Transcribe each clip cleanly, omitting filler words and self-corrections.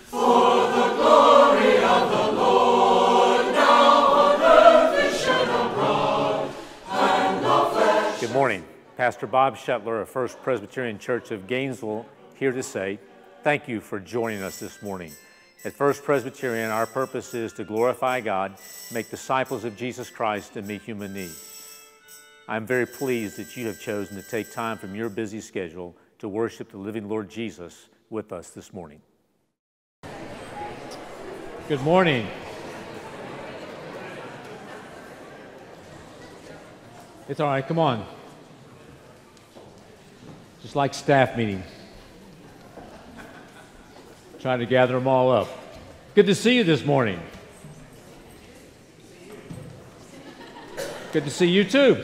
Good morning. Pastor Bob Shetler of First Presbyterian Church of Gainesville here to say thank you for joining us this morning. At First Presbyterian, our purpose is to glorify God, make disciples of Jesus Christ, and meet human needs. I'm very pleased that you have chosen to take time from your busy schedule to worship the living Lord Jesus with us this morning. Good morning. It's all right, come on. Just like staff meeting. Trying to gather them all up. Good to see you this morning. Good to see you too.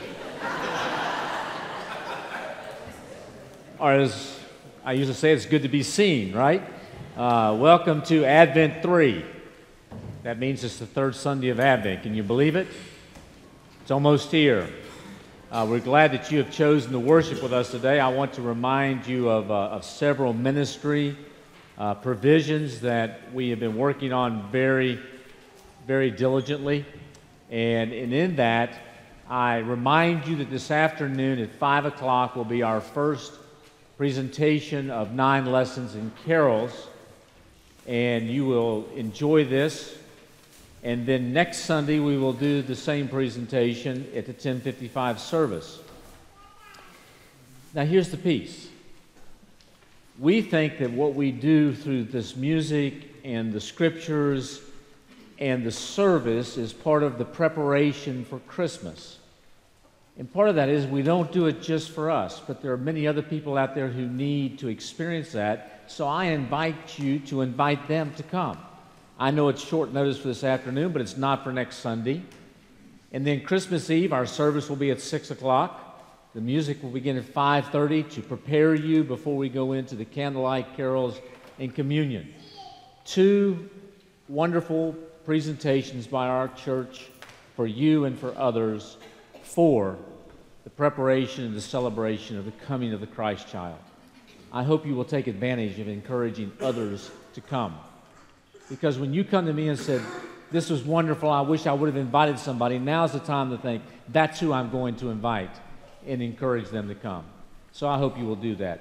Or as I used to say, it's good to be seen, right? Welcome to Advent 3. That means it's the third Sunday of Advent. Can you believe it? It's almost here. We're glad that you have chosen to worship with us today. I want to remind you of several ministry provisions that we have been working on very, very diligently. And in that, I remind you that this afternoon at 5 o'clock will be our first presentation of 9 lessons in carols. And you will enjoy this. And then next Sunday, we will do the same presentation at the 10:55 service. Now, here's the piece. We think that what we do through this music and the scriptures and the service is part of the preparation for Christmas. And part of that is we don't do it just for us, but there are many other people out there who need to experience that. So I invite you to invite them to come. I know it's short notice for this afternoon, but it's not for next Sunday. And then Christmas Eve, our service will be at 6 o'clock. The music will begin at 5:30 to prepare you before we go into the candlelight carols and communion. 2 wonderful presentations by our church for you and for others for the preparation and the celebration of the coming of the Christ child. I hope you will take advantage of encouraging others to come. Because when you come to me and said, this was wonderful, I wish I would have invited somebody, now's the time to think, that's who I'm going to invite, and encourage them to come. So I hope you will do that.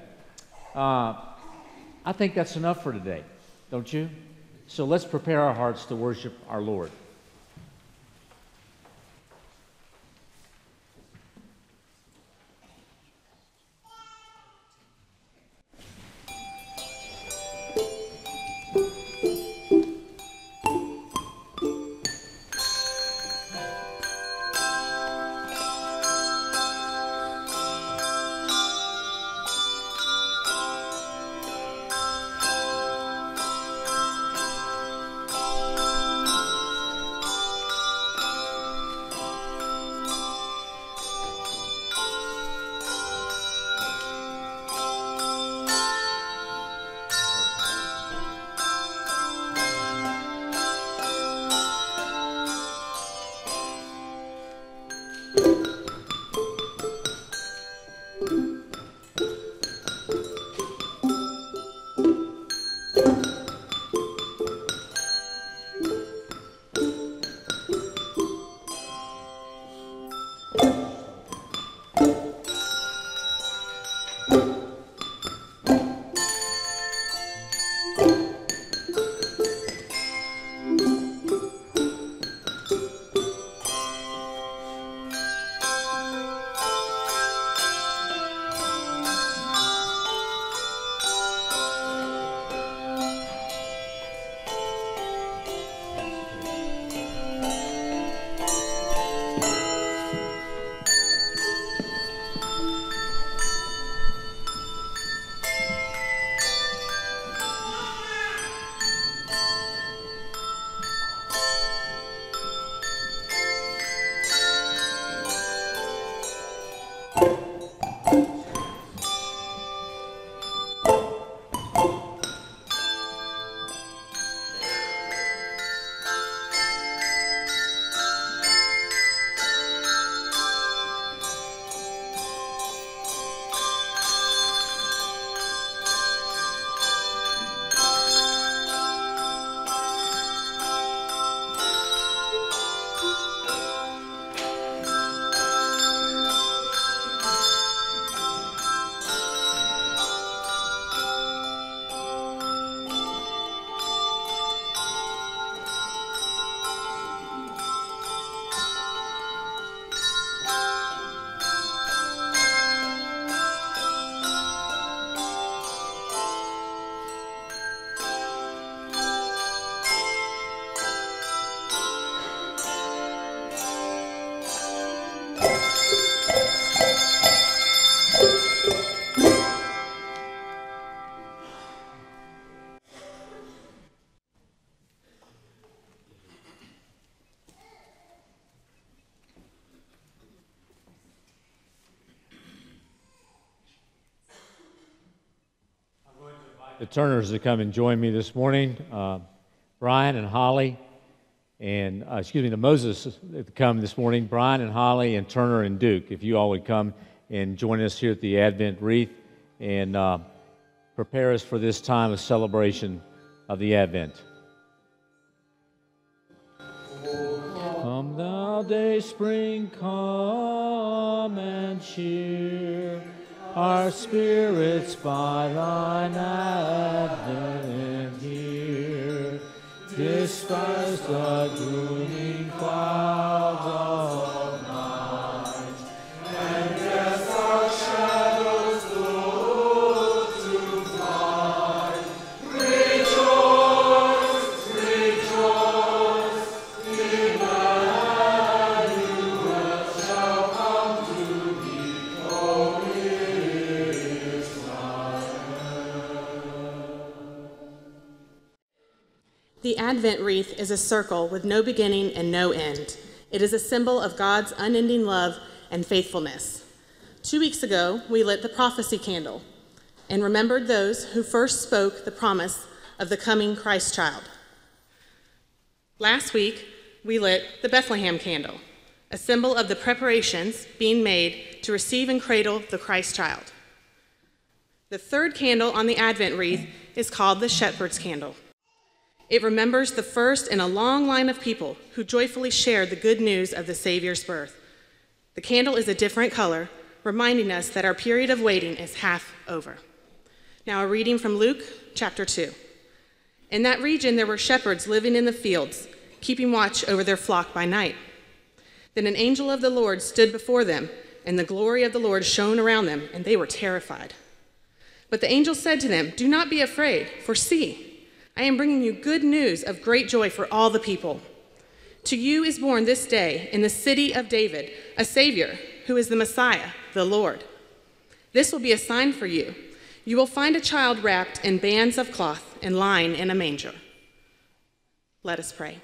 I think that's enough for today, don't you? So let's prepare our hearts to worship our Lord. the Turners to come and join me this morning. Brian and Holly, and the Moses to come this morning. Brian and Holly and Turner and Duke, if you all would come and join us here at the Advent wreath and prepare us for this time of celebration of the Advent. Come thou day spring, come and cheer our spirits by thine advent here. Disperse the glooming clouds of night, and cast our shadows low to flight. Rejoice, rejoice, Emmanuel shall come to thee, O The Advent wreath is a circle with no beginning and no end. It is a symbol of God's unending love and faithfulness. 2 weeks ago, we lit the prophecy candle and remembered those who first spoke the promise of the coming Christ child. Last week, we lit the Bethlehem candle, a symbol of the preparations being made to receive and cradle the Christ child. The third candle on the Advent wreath is called the Shepherd's Candle. It remembers the first in a long line of people who joyfully shared the good news of the Savior's birth. The candle is a different color, reminding us that our period of waiting is half over. Now a reading from Luke chapter 2. In that region there were shepherds living in the fields, keeping watch over their flock by night. Then an angel of the Lord stood before them, and the glory of the Lord shone around them, and they were terrified. But the angel said to them, "Do not be afraid, for see, I am bringing you good news of great joy for all the people. To you is born this day in the city of David a Savior, who is the Messiah, the Lord. This will be a sign for you. You will find a child wrapped in bands of cloth and lying in a manger." Let us pray.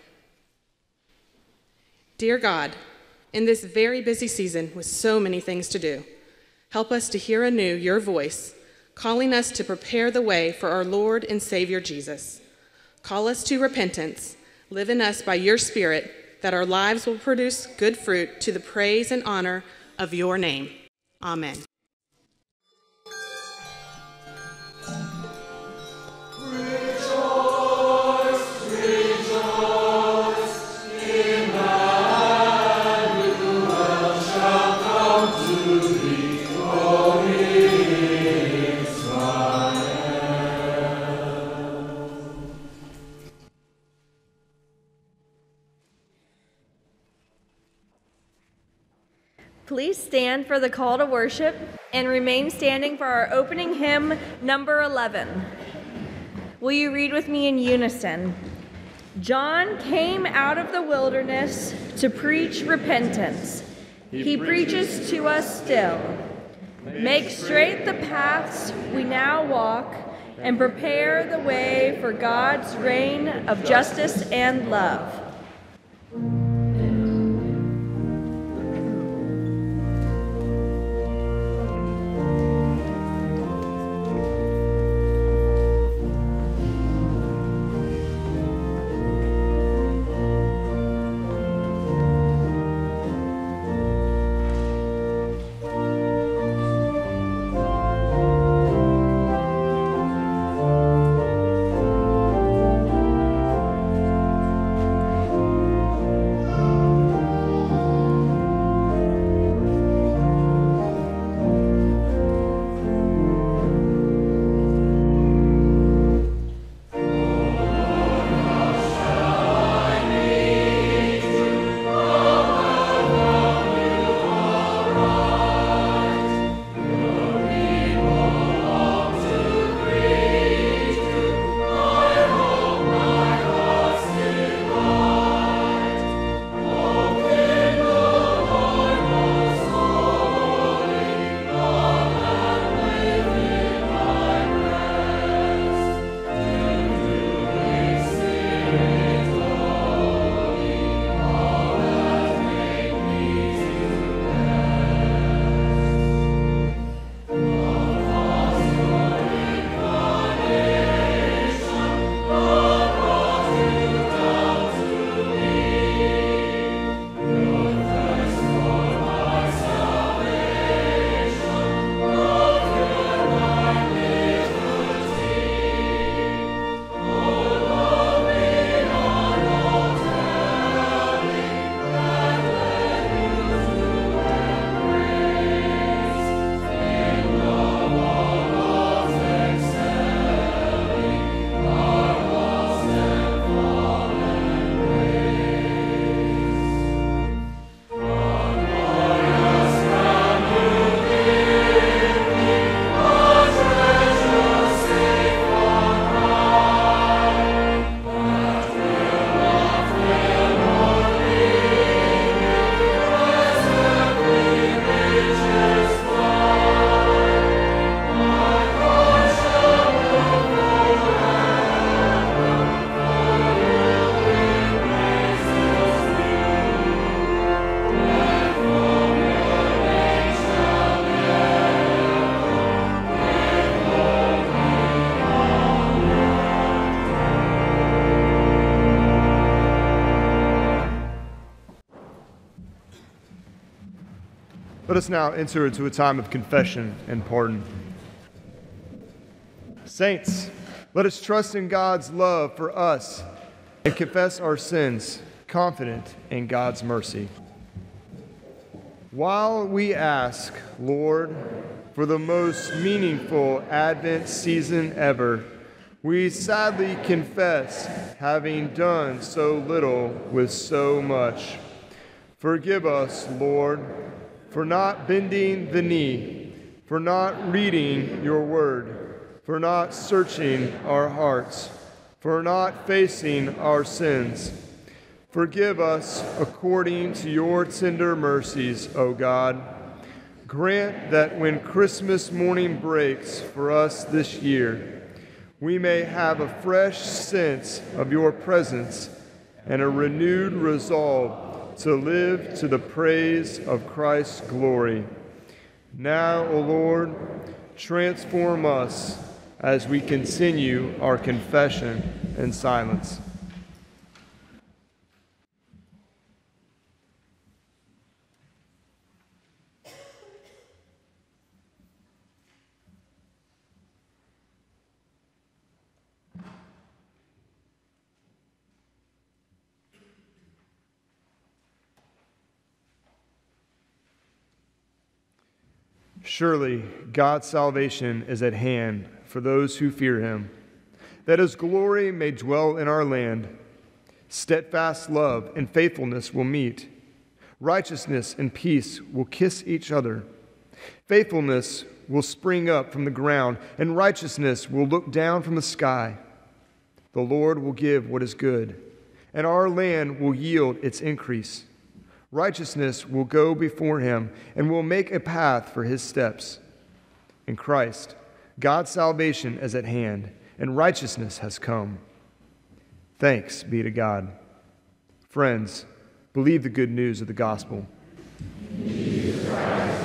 Dear God, in this very busy season with so many things to do, help us to hear anew your voice, calling us to prepare the way for our Lord and Savior Jesus. Call us to repentance. Live in us by your Spirit, that our lives will produce good fruit to the praise and honor of your name. Amen. Please stand for the call to worship and remain standing for our opening hymn, number 11. Will you read with me in unison? John came out of the wilderness to preach repentance. He preaches to us still. Make straight the paths we now walk and prepare the way for God's reign of justice and love. Let us now enter into a time of confession and pardon. Saints, let us trust in God's love for us and confess our sins, confident in God's mercy. While we ask, Lord, for the most meaningful Advent season ever, we sadly confess having done so little with so much. Forgive us, Lord, for not bending the knee, for not reading your word, for not searching our hearts, for not facing our sins. Forgive us according to your tender mercies, O God. Grant that when Christmas morning breaks for us this year, we may have a fresh sense of your presence and a renewed resolve to live to the praise of Christ's glory. Now, O Lord, transform us as we continue our confession in silence. Surely God's salvation is at hand for those who fear him, that his glory may dwell in our land. Steadfast love and faithfulness will meet. Righteousness and peace will kiss each other. Faithfulness will spring up from the ground, and righteousness will look down from the sky. The Lord will give what is good, and our land will yield its increase. Righteousness will go before him and will make a path for his steps. In Christ, God's salvation is at hand, and righteousness has come. Thanks be to God. Friends, believe the good news of the gospel. Jesus Christ,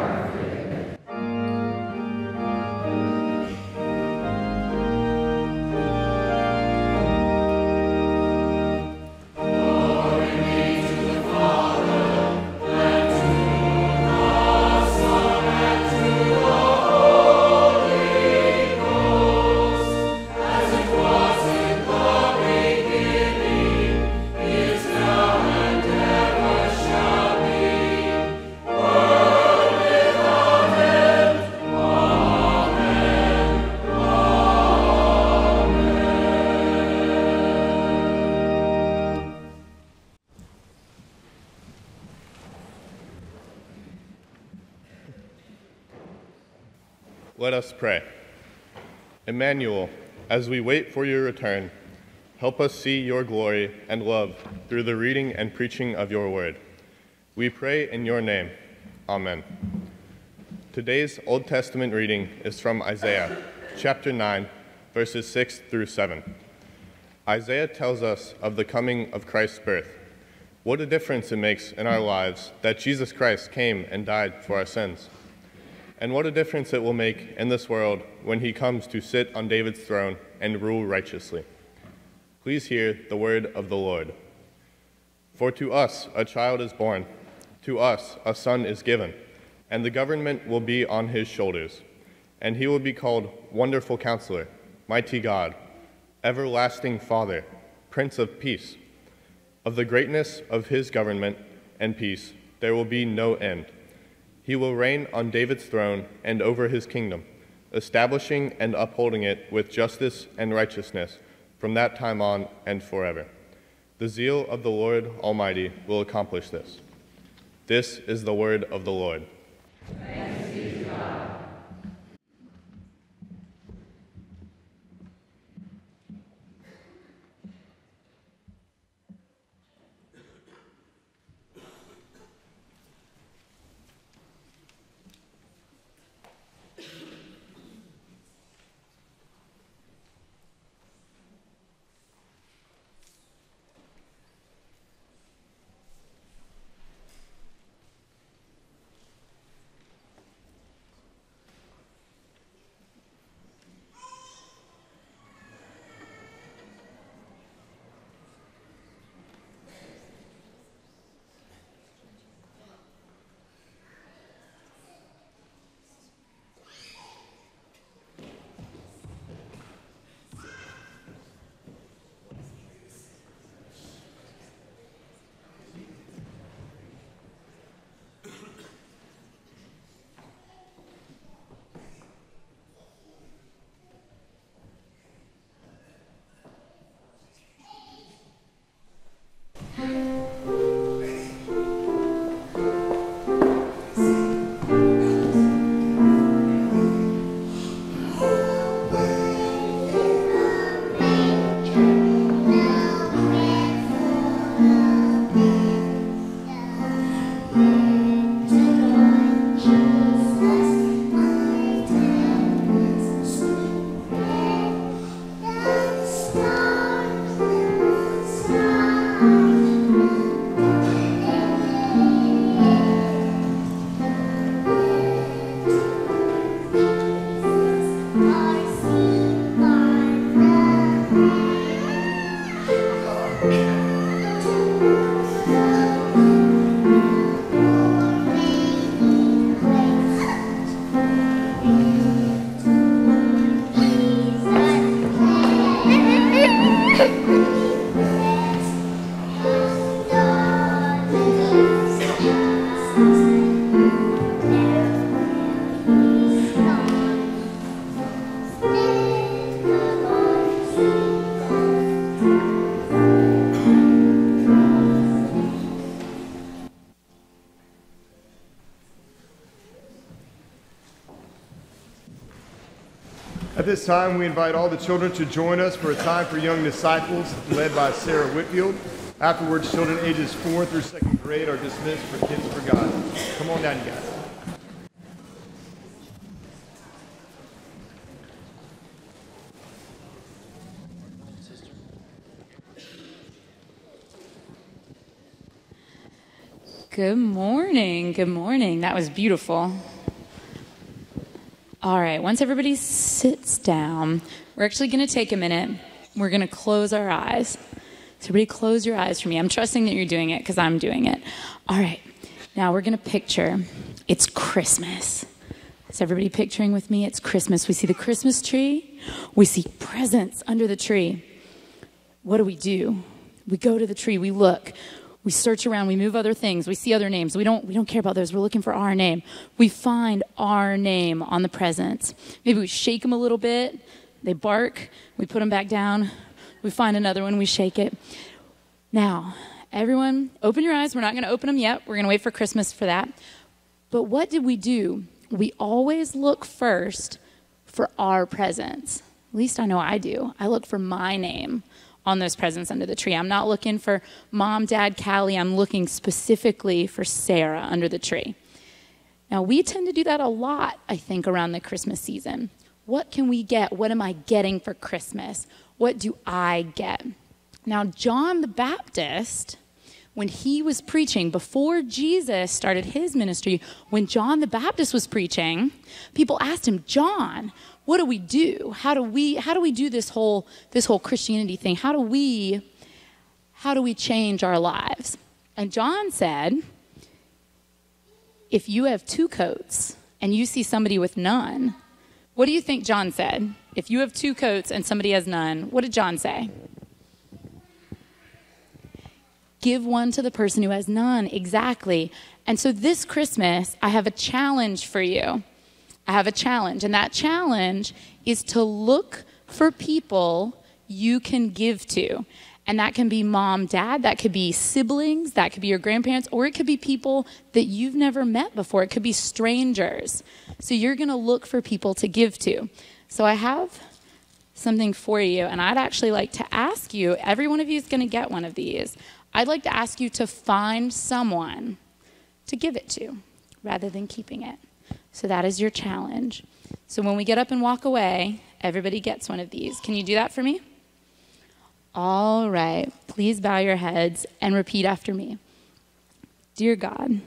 Let us pray. Emmanuel, as we wait for your return, help us see your glory and love through the reading and preaching of your word. We pray in your name. Amen. Today's Old Testament reading is from Isaiah, chapter 9, verses 6 through 7. Isaiah tells us of the coming of Christ's birth. What a difference it makes in our lives that Jesus Christ came and died for our sins. And what a difference it will make in this world when he comes to sit on David's throne and rule righteously. Please hear the word of the Lord. For to us a child is born, to us a son is given, and the government will be on his shoulders. And he will be called Wonderful Counselor, Mighty God, Everlasting Father, Prince of Peace. Of the greatness of his government and peace there will be no end. He will reign on David's throne and over his kingdom, establishing and upholding it with justice and righteousness from that time on and forever. The zeal of the Lord Almighty will accomplish this. This is the word of the Lord. Thanks be to God. At this time, we invite all the children to join us for a time for young disciples led by Sarah Whitfield. Afterwards, children ages 4 through 2nd grade are dismissed for Kids for God. Come on down, you guys. Good morning. Good morning. That was beautiful. All right, once everybody sits down, we're actually going to take a minute. We're going to close our eyes. So everybody close your eyes for me. I'm trusting that you're doing it because I'm doing it. All right, now we're going to picture it's Christmas. Is everybody picturing with me? It's Christmas. We see the Christmas tree. We see presents under the tree. What do? We go to the tree. We look. We search around, we move other things, we see other names. We don't care about those. We're looking for our name. We find our name on the presents. Maybe we shake them a little bit. They bark. We put them back down. We find another one. We shake it. Now, everyone, open your eyes. We're not going to open them yet. We're going to wait for Christmas for that. But what did we do? We always look first for our presents. At least I know I do. I look for my name on those presents under the tree. I'm not looking for Mom, Dad, Callie. I'm looking specifically for Sarah under the tree. Now, we tend to do that a lot, I think, around the Christmas season. What can we get? What am I getting for Christmas? What do I get? Now, John the Baptist, when he was preaching, before Jesus started his ministry, when John the Baptist was preaching, people asked him, John, what do we do? How do we do this whole Christianity thing? How do we change our lives? And John said, if you have 2 coats and you see somebody with none, what do you think John said? If you have 2 coats and somebody has none, what did John say? Give one to the person who has none. Exactly. And so this Christmas, I have a challenge for you. I have a challenge, and that challenge is to look for people you can give to. And that can be mom, dad, that could be siblings, that could be your grandparents, or it could be people that you've never met before. It could be strangers. So you're going to look for people to give to. So I have something for you, and I'd actually like to ask you, every one of you is going to get one of these. I'd like to ask you to find someone to give it to rather than keeping it. So that is your challenge. So when we get up and walk away, everybody gets one of these. Can you do that for me? All right. Please bow your heads and repeat after me. Dear God,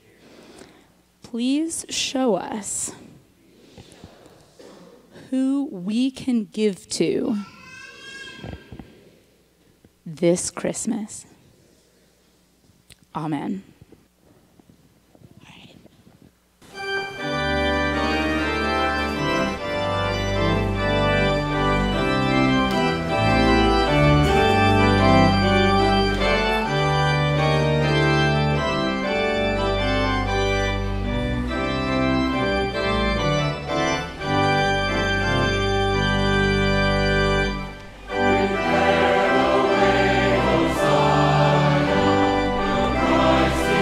please show us who we can give to this Christmas. Amen. Christ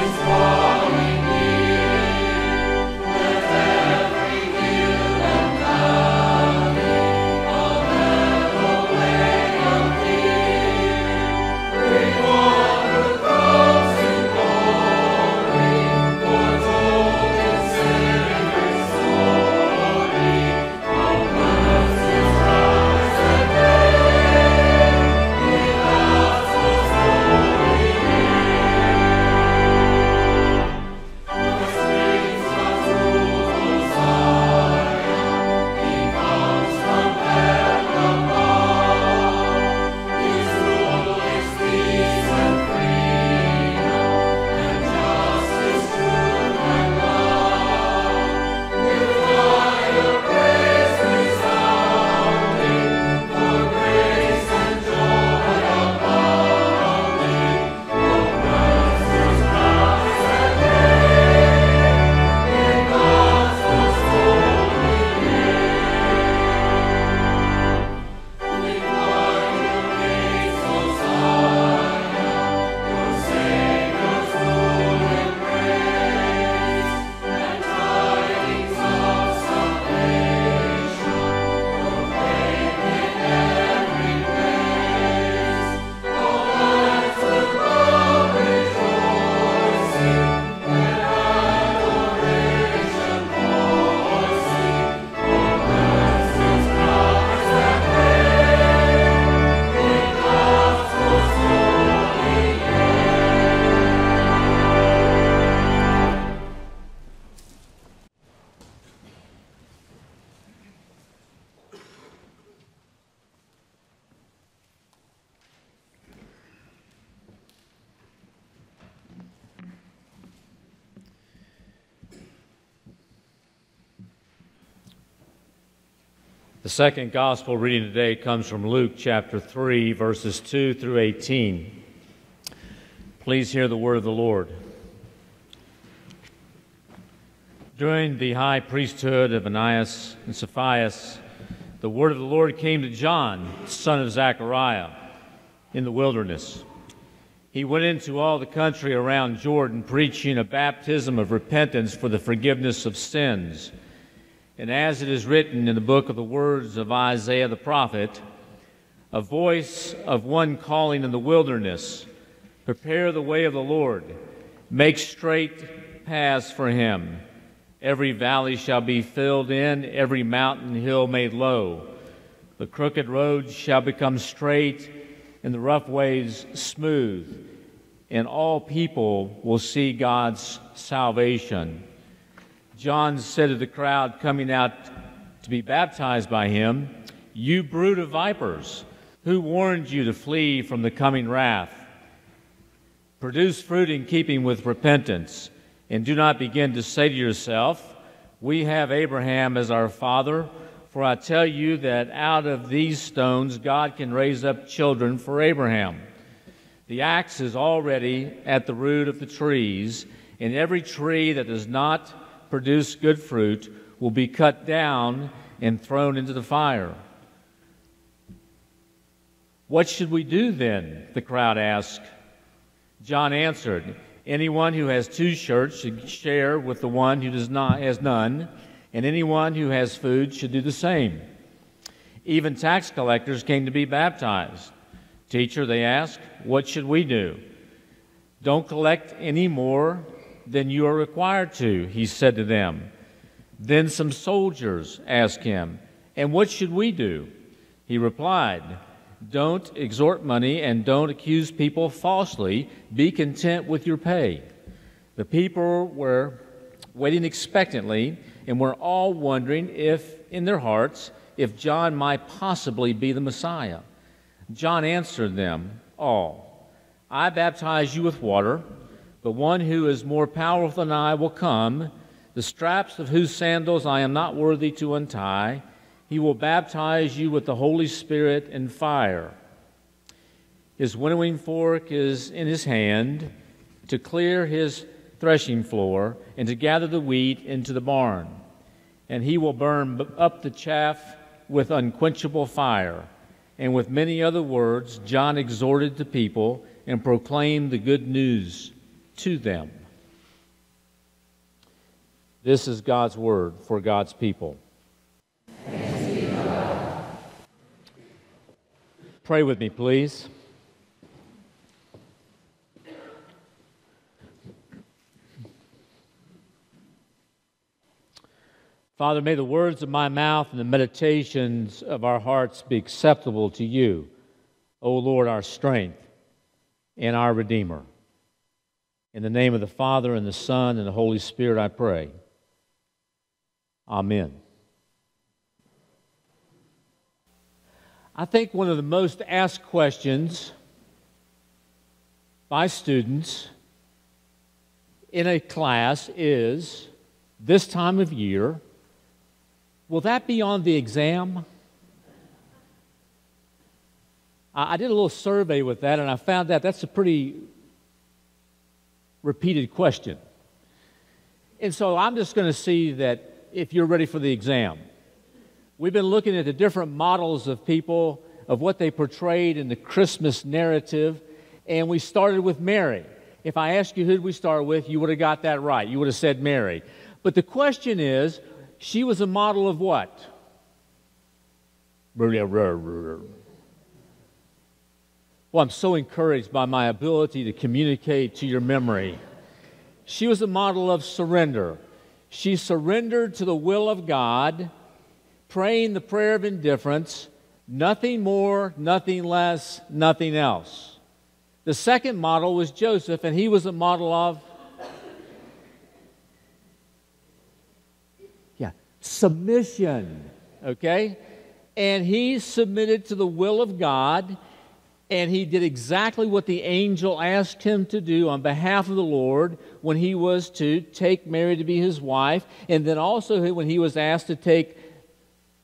The second gospel reading today comes from Luke chapter 3, verses 2 through 18. Please hear the word of the Lord. During the high priesthood of Ananias and Sapphira, the word of the Lord came to John, son of Zechariah, in the wilderness. He went into all the country around Jordan, preaching a baptism of repentance for the forgiveness of sins. And as it is written in the book of the words of Isaiah the prophet, a voice of one calling in the wilderness, prepare the way of the Lord, make straight paths for him. Every valley shall be filled in, every mountain hill made low. The crooked roads shall become straight, and the rough ways smooth, and all people will see God's salvation. John said to the crowd coming out to be baptized by him, "You brood of vipers, who warned you to flee from the coming wrath? Produce fruit in keeping with repentance, and do not begin to say to yourself, 'We have Abraham as our father,' for I tell you that out of these stones God can raise up children for Abraham. The axe is already at the root of the trees, and every tree that does not produce good fruit will be cut down and thrown into the fire." "What should we do then?" the crowd asked. John answered, "Anyone who has 2 shirts should share with the one who has none, and anyone who has food should do the same." Even tax collectors came to be baptized. "Teacher," they asked, "what should we do?" "Don't collect any more than you are required to," he said to them. Then some soldiers asked him, "And what should we do?" He replied, "Don't extort money and don't accuse people falsely. Be content with your pay." The people were waiting expectantly and were all wondering in their hearts if John might possibly be the Messiah. John answered them all, "I baptize you with water, but one who is more powerful than I will come, the straps of whose sandals I am not worthy to untie. He will baptize you with the Holy Spirit and fire. His winnowing fork is in his hand to clear his threshing floor and to gather the wheat into the barn. And he will burn up the chaff with unquenchable fire." And with many other words, John exhorted the people and proclaimed the good news to them. This is God's word for God's people. Thanks be to God. Pray with me, please. Father, may the words of my mouth and the meditations of our hearts be acceptable to you, O Lord, our strength and our Redeemer. In the name of the Father, and the Son, and the Holy Spirit, I pray. Amen. I think one of the most asked questions by students in a class is, this time of year, will that be on the exam? I did a little survey with that, and I found that that's a pretty repeated question. And so I'm just going to see that if you're ready for the exam. We've been looking at the different models of people, of what they portrayed in the Christmas narrative, and we started with Mary. If I asked you who did we start with, you would have got that right. You would have said Mary. But the question is, she was a model of what? Well, I'm so encouraged by my ability to communicate to your memory. She was a model of surrender. She surrendered to the will of God, praying the prayer of indifference, nothing more, nothing less, nothing else. The second model was Joseph, and he was a model of submission, okay? And he submitted to the will of God, and he did exactly what the angel asked him to do on behalf of the Lord when he was to take Mary to be his wife, and then also when he was asked to take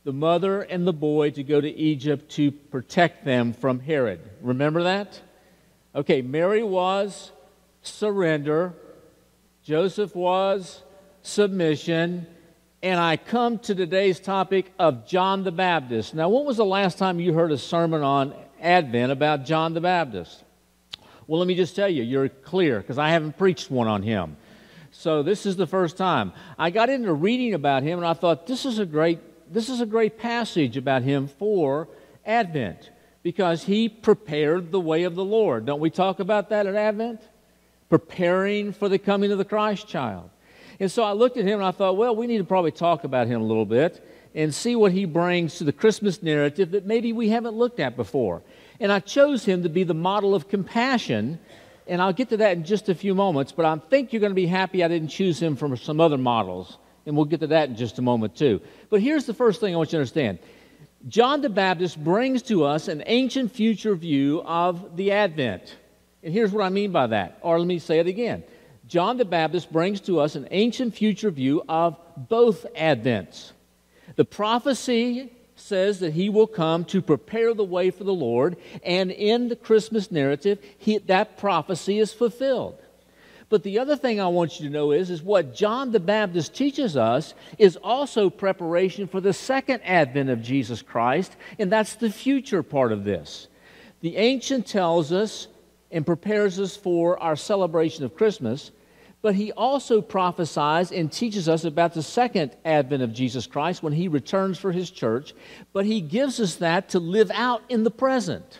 the mother and the boy to go to Egypt to protect them from Herod. Remember that? Okay, Mary was surrender, Joseph was submission, and I come to today's topic of John the Baptist. Now, when was the last time you heard a sermon on Advent about John the Baptist? Well, let me just tell you, you're clear, because I haven't preached one on him. So this is the first time. I got into reading about him, and I thought, this is a great passage about him for Advent, because he prepared the way of the Lord. Don't we talk about that at Advent? Preparing for the coming of the Christ child. And so I looked at him and I thought, well, we need to probably talk about him a little bit and see what he brings to the Christmas narrative that maybe we haven't looked at before. And I chose him to be the model of compassion, and I'll get to that in just a few moments, but I think you're going to be happy I didn't choose him from some other models, and we'll get to that in just a moment too. But here's the first thing I want you to understand. John the Baptist brings to us an ancient future view of the Advent. And here's what I mean by that, or let me say it again. John the Baptist brings to us an ancient future view of both Advents. The prophecy says that he will come to prepare the way for the Lord, and in the Christmas narrative, that prophecy is fulfilled. But the other thing I want you to know is what John the Baptist teaches us is also preparation for the second advent of Jesus Christ, and that's the future part of this. The ancient tells us and prepares us for our celebration of Christmas, but he also prophesies and teaches us about the second advent of Jesus Christ when he returns for his church, but he gives us that to live out in the present.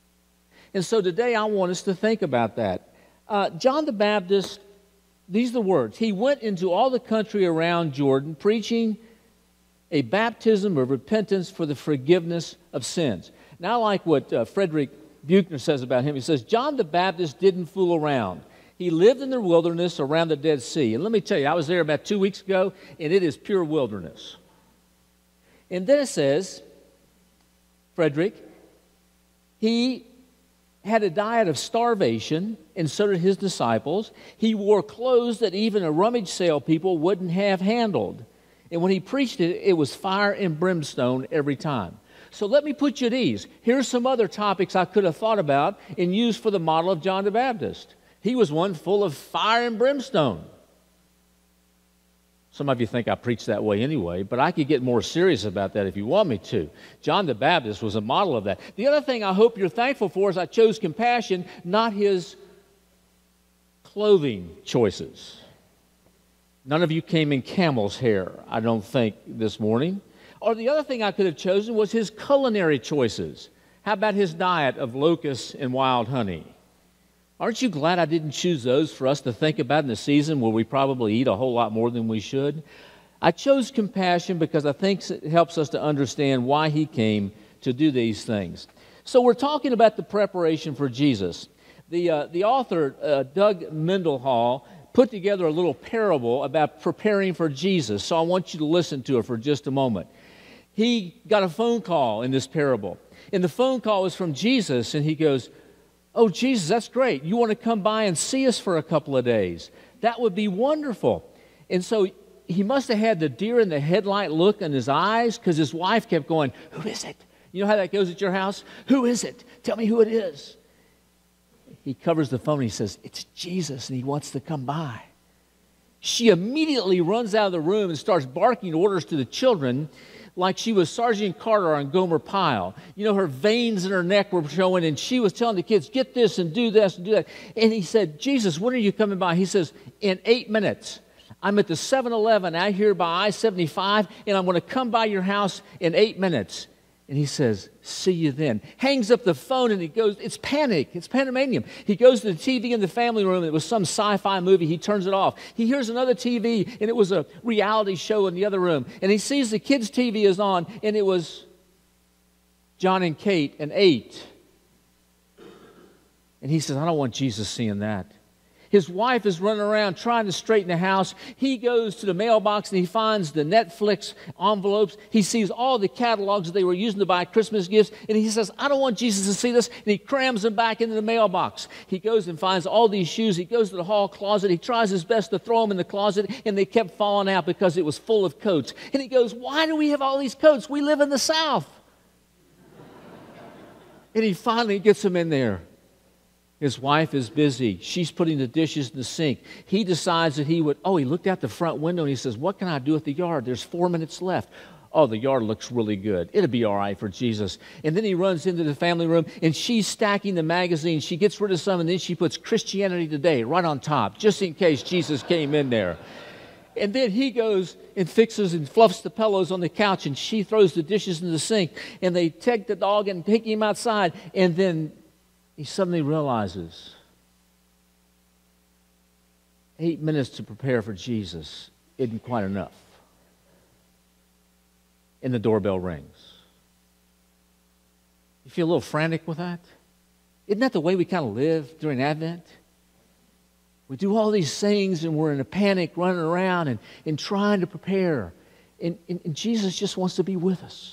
And so today I want us to think about that. John the Baptist, these are the words. He went into all the country around Jordan preaching a baptism of repentance for the forgiveness of sins. Now I like what Frederick Buechner says about him. He says, John the Baptist didn't fool around. He lived in the wilderness around the Dead Sea. And let me tell you, I was there about 2 weeks ago, and it is pure wilderness. And then it says, Frederick, he had a diet of starvation, and so did his disciples. He wore clothes that even a rummage sale people wouldn't have handled. And when he preached it, it was fire and brimstone every time. So let me put you at ease. Here's some other topics I could have thought about and used for the model of John the Baptist. He was one full of fire and brimstone. Some of you think I preach that way anyway, but I could get more serious about that if you want me to. John the Baptist was a model of that. The other thing I hope you're thankful for is I chose compassion, not his clothing choices. None of you came in camel's hair, I don't think, this morning. Or the other thing I could have chosen was his culinary choices. How about his diet of locusts and wild honey? Aren't you glad I didn't choose those for us to think about in a season where we probably eat a whole lot more than we should? I chose compassion because I think it helps us to understand why he came to do these things. So we're talking about the preparation for Jesus. The author, Doug Mendenhall, put together a little parable about preparing for Jesus. So I want you to listen to it for just a moment. He got a phone call in this parable. And the phone call was from Jesus, and he goes, "Oh, Jesus, that's great. You want to come by and see us for a couple of days? That would be wonderful." And so he must have had the deer in the headlight look in his eyes because his wife kept going, "Who is it?" You know how that goes at your house? "Who is it? Tell me who it is." He covers the phone and he says, "It's Jesus, and he wants to come by." She immediately runs out of the room and starts barking orders to the children like she was Sergeant Carter on Gomer Pyle. You know, her veins in her neck were showing, and she was telling the kids, "Get this and do this and do that." And he said, "Jesus, when are you coming by?" He says, "In 8 minutes. I'm at the 7-Eleven out here by I-75, and I'm going to come by your house in 8 minutes." And he says, "See you then." Hangs up the phone and he goes, it's panic. It's pandemonium. He goes to the TV in the family room. It was some sci-fi movie. He turns it off. He hears another TV, and it was a reality show in the other room. And he sees the kids' TV is on, and it was John and Kate and 8. And he says, "I don't want Jesus seeing that." His wife is running around trying to straighten the house. He goes to the mailbox and he finds the Netflix envelopes. He sees all the catalogs that they were using to buy Christmas gifts. And he says, I don't want Jesus to see this. And he crams them back into the mailbox. He goes and finds all these shoes. He goes to the hall closet. He tries his best to throw them in the closet. And they kept falling out because it was full of coats. And he goes, why do we have all these coats? We live in the South. And he finally gets them in there. His wife is busy. She's putting the dishes in the sink. He decides that he looked out the front window and he says, what can I do with the yard? There's 4 minutes left. Oh, the yard looks really good. It'll be all right for Jesus. And then he runs into the family room and she's stacking the magazines. She gets rid of some and then she puts Christianity Today right on top, just in case Jesus came in there. And then he goes and fixes and fluffs the pillows on the couch and she throws the dishes in the sink. And they take the dog and take him outside. And then he suddenly realizes 8 minutes to prepare for Jesus isn't quite enough. And the doorbell rings. You feel a little frantic with that? Isn't that the way we kind of live during Advent? We do all these things and we're in a panic running around and trying to prepare. And Jesus just wants to be with us.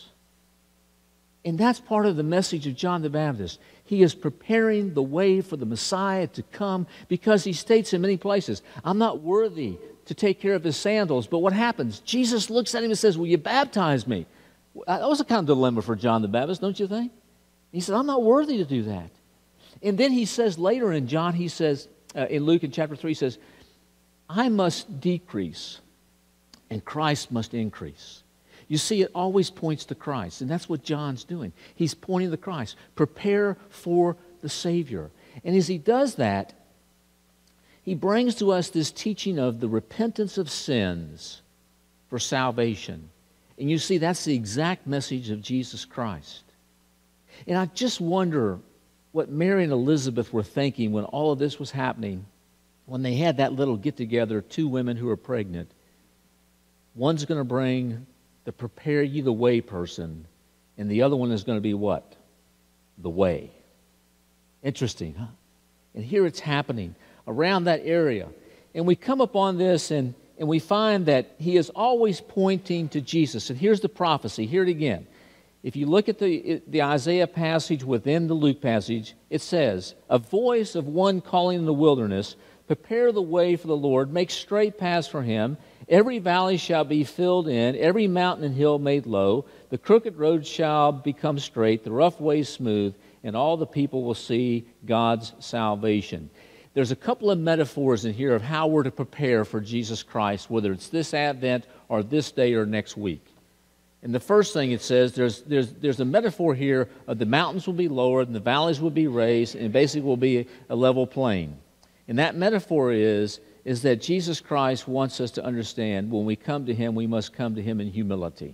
And that's part of the message of John the Baptist. He is preparing the way for the Messiah to come because he states in many places, I'm not worthy to take care of his sandals. But what happens? Jesus looks at him and says, will you baptize me? That was a kind of dilemma for John the Baptist, don't you think? He said, I'm not worthy to do that. And then he says later in John, he says, in Luke in chapter 3, he says, I must decrease and Christ must increase. You see, it always points to Christ, and that's what John's doing. He's pointing to Christ. Prepare for the Savior. And as he does that, he brings to us this teaching of the repentance of sins for salvation. And you see, that's the exact message of Jesus Christ. And I just wonder what Mary and Elizabeth were thinking when all of this was happening, when they had that little get-together, 2 women who are pregnant. One's going to bring the prepare ye the way person, and the other one is going to be what? The way. Interesting, huh? And here it's happening around that area. And we come upon this and we find that he is always pointing to Jesus. And here's the prophecy. Hear it again. If you look at the Isaiah passage within the Luke passage, it says, a voice of one calling in the wilderness, prepare the way for the Lord, make straight paths for him. Every valley shall be filled in, every mountain and hill made low. The crooked road shall become straight, the rough ways smooth, and all the people will see God's salvation. There's a couple of metaphors in here of how we're to prepare for Jesus Christ, whether it's this Advent or this day or next week. And the first thing it says, there's a metaphor here of the mountains will be lowered and the valleys will be raised, and basically will be a level plain. And that metaphor is that Jesus Christ wants us to understand when we come to him, we must come to him in humility.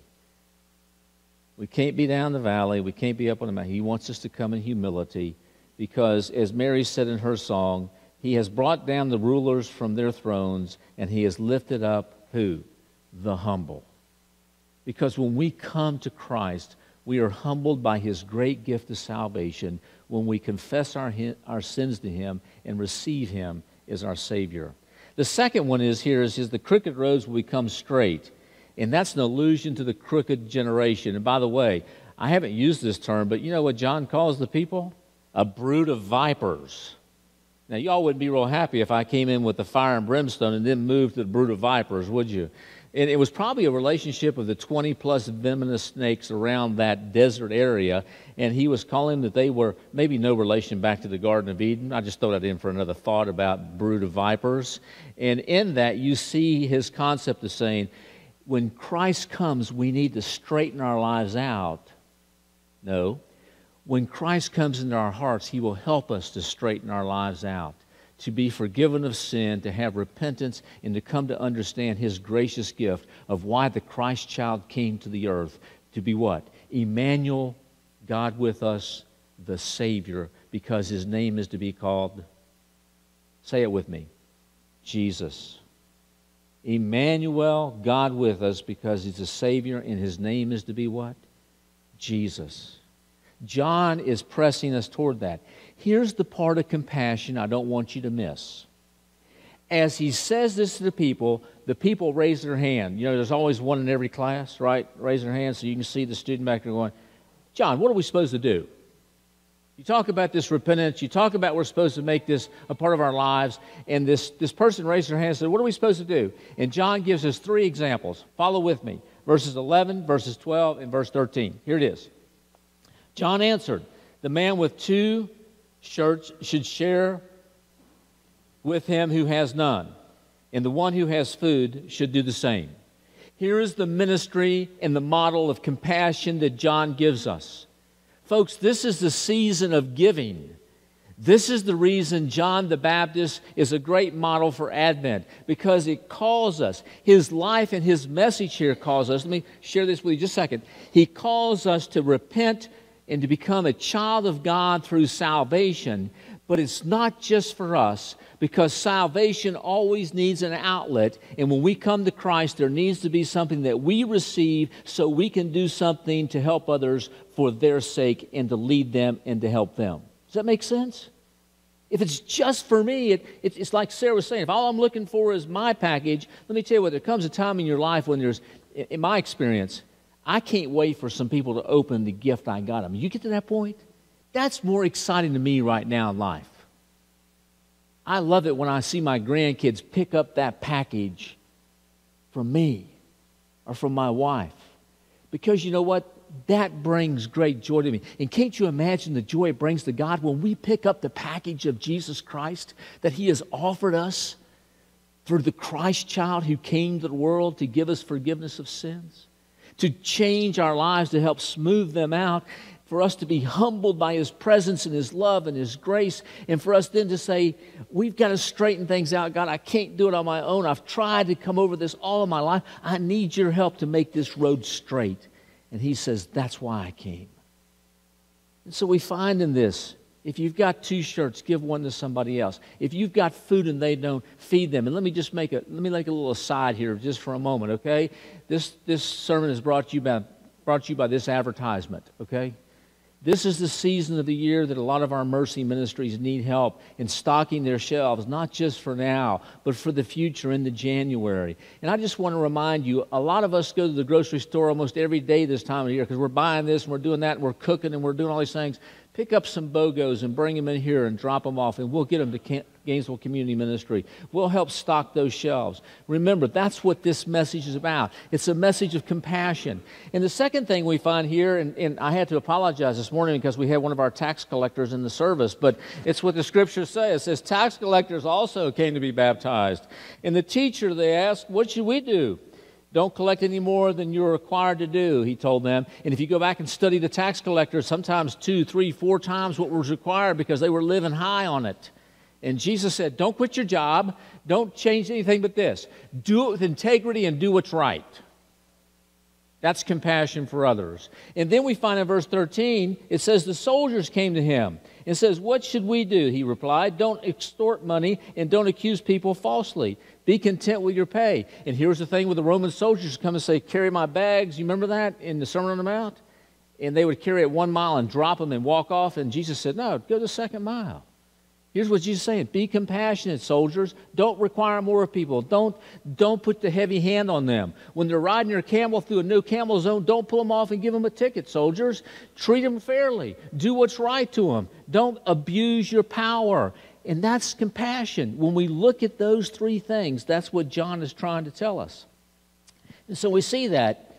We can't be down the valley. We can't be up on the mountain. He wants us to come in humility because, as Mary said in her song, he has brought down the rulers from their thrones and he has lifted up who? The humble. Because when we come to Christ, we are humbled by his great gift of salvation when we confess our sins to him and receive him as our Savior. The second one is the crooked roads will become straight. And that's an allusion to the crooked generation. And by the way, I haven't used this term, but you know what John calls the people? A brood of vipers. Now, y'all wouldn't be real happy if I came in with the fire and brimstone and then moved to the brood of vipers, would you? And it was probably a relationship of the 20-plus venomous snakes around that desert area, and he was calling that they were maybe no relation back to the Garden of Eden. I just throw that in for another thought about brood of vipers. And in that, you see his concept of saying, when Christ comes, we need to straighten our lives out. No. When Christ comes into our hearts, he will help us to straighten our lives out, to be forgiven of sin, to have repentance, and to come to understand his gracious gift of why the Christ child came to the earth, to be what? Emmanuel, God with us, the Savior, because his name is to be called, say it with me, Jesus. Emmanuel, God with us, because he's the Savior, and his name is to be what? Jesus. John is pressing us toward that. Here's the part of compassion I don't want you to miss. as he says this to the people raise their hand. You know, there's always one in every class, right? Raise their hand so you can see the student back there going, John, what are we supposed to do? You talk about this repentance. You talk about we're supposed to make this a part of our lives. And this person raised their hand and said, what are we supposed to do? And John gives us 3 examples. Follow with me. Verses 11, verses 12, and verse 13. Here it is. John answered, the man with 2 shirts should share with him who has none, and the one who has food should do the same. Here is the ministry and the model of compassion that John gives us. Folks, this is the season of giving. This is the reason John the Baptist is a great model for Advent, because it calls us, his life and his message here calls us. Let me share this with you just a second. He calls us to repent and to become a child of God through salvation, but it's not just for us, because salvation always needs an outlet, and when we come to Christ, there needs to be something that we receive so we can do something to help others for their sake and to lead them and to help them. Does that make sense? If it's just for me, it's like Sarah was saying, if all I'm looking for is my package, let me tell you what, there comes a time in your life when there's, in my experience, I can't wait for some people to open the gift I got them. You get to that point? That's more exciting to me right now in life. I love it when I see my grandkids pick up that package from me or from my wife. Because you know what? That brings great joy to me. And can't you imagine the joy it brings to God when we pick up the package of Jesus Christ that He has offered us through the Christ child who came to the world to give us forgiveness of sins, to change our lives, to help smooth them out, for us to be humbled by His presence and His love and His grace, and for us then to say, we've got to straighten things out. God, I can't do it on my own. I've tried to come over this all of my life. I need your help to make this road straight. And He says, that's why I came. And so we find in this, if you've got 2 shirts, give one to somebody else. If you've got food and they don't, feed them. And let me make a little aside here just for a moment, okay? This sermon is brought to you by this advertisement, okay? This is the season of the year that a lot of our mercy ministries need help in stocking their shelves, not just for now, but for the future into January. And I just want to remind you, a lot of us go to the grocery store almost every day this time of year because we're buying this and we're doing that and we're cooking and we're doing all these things. Pick up some BOGOs and bring them in here and drop them off, and we'll get them to Gainesville Community Ministry. We'll help stock those shelves. Remember, that's what this message is about. It's a message of compassion. And the second thing we find here, and I had to apologize this morning because we had one of our tax collectors in the service, but it's what the Scriptures say. It says, tax collectors also came to be baptized. And the teacher, they asked, what should we do? Don't collect any more than you're required to do, he told them. And if you go back and study the tax collectors, sometimes 2, 3, 4 times what was required because they were living high on it. And Jesus said, don't quit your job. Don't change anything but this. Do it with integrity and do what's right. That's compassion for others. And then we find in verse 13, it says the soldiers came to him and says, what should we do? He replied, don't extort money and don't accuse people falsely. Be content with your pay. And here's the thing with the Roman soldiers come and say, carry my bags. You remember that in the Sermon on the Mount? And they would carry it 1 mile and drop them and walk off. And Jesus said, no, go the 2nd mile. Here's what Jesus is saying. Be compassionate, soldiers. Don't require more of people. Don't put the heavy hand on them. When they're riding their camel through a no camel zone, don't pull them off and give them a ticket, soldiers. Treat them fairly. Do what's right to them. Don't abuse your power. And that's compassion. When we look at those 3 things, that's what John is trying to tell us. And so we see that.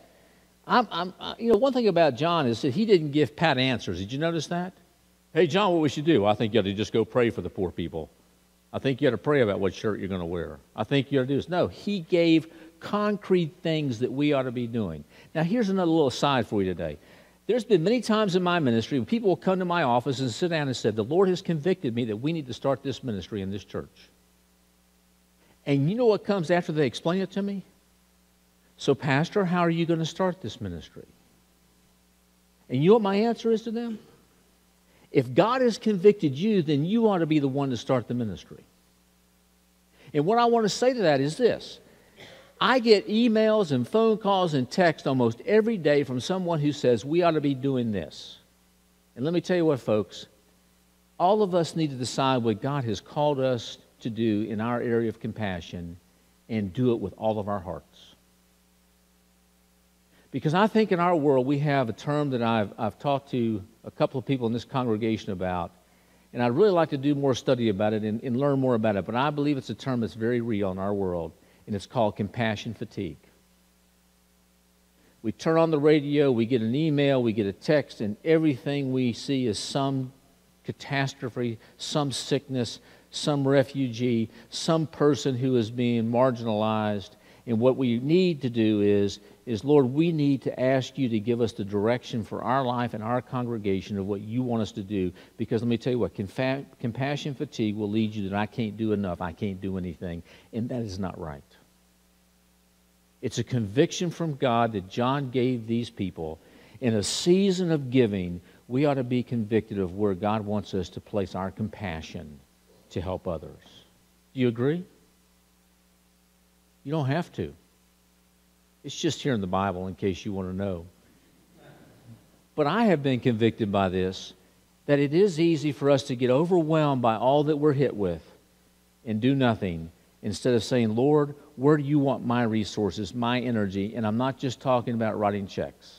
One thing about John is that he didn't give pat answers. Did you notice that? Hey, John, what we should do? I think you ought to just go pray for the poor people. I think you ought to pray about what shirt you're going to wear. I think you ought to do this. No, he gave concrete things that we ought to be doing. Now, here's another little aside for you today. There's been many times in my ministry when people will come to my office and sit down and say, the Lord has convicted me that we need to start this ministry in this church. And you know what comes after they explain it to me? So, Pastor, how are you going to start this ministry? And you know what my answer is to them? If God has convicted you, then you ought to be the one to start the ministry. And what I want to say to that is this. I get emails and phone calls and texts almost every day from someone who says, we ought to be doing this. And let me tell you what, folks. All of us need to decide what God has called us to do in our area of compassion and do it with all of our hearts. Because I think in our world we have a term that I've talked to a couple of people in this congregation about, and I'd really like to do more study about it and learn more about it, but I believe it's a term that's very real in our world, and it's called compassion fatigue. We turn on the radio, we get an email, we get a text, and everything we see is some catastrophe, some sickness, some refugee, some person who is being marginalized. And what we need to do is Lord, we need to ask you to give us the direction for our life and our congregation of what you want us to do. Because let me tell you what, compassion fatigue will lead you that I can't do enough, I can't do anything. And that is not right. It's a conviction from God that John gave these people. In a season of giving, we ought to be convicted of where God wants us to place our compassion to help others. Do you agree? You don't have to. It's just here in the Bible in case you want to know. But I have been convicted by this, that it is easy for us to get overwhelmed by all that we're hit with and do nothing, instead of saying, Lord, where do you want my resources, my energy? And I'm not just talking about writing checks.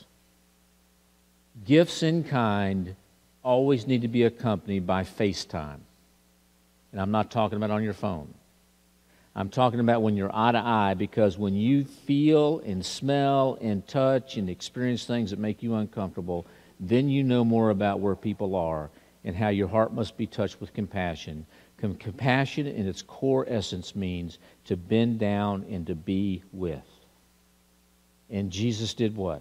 Gifts in kind always need to be accompanied by FaceTime. And I'm not talking about on your phone. I'm talking about when you're eye to eye, because when you feel and smell and touch and experience things that make you uncomfortable, then you know more about where people are and how your heart must be touched with compassion. Compassion in its core essence means to bend down and to be with. And Jesus did what?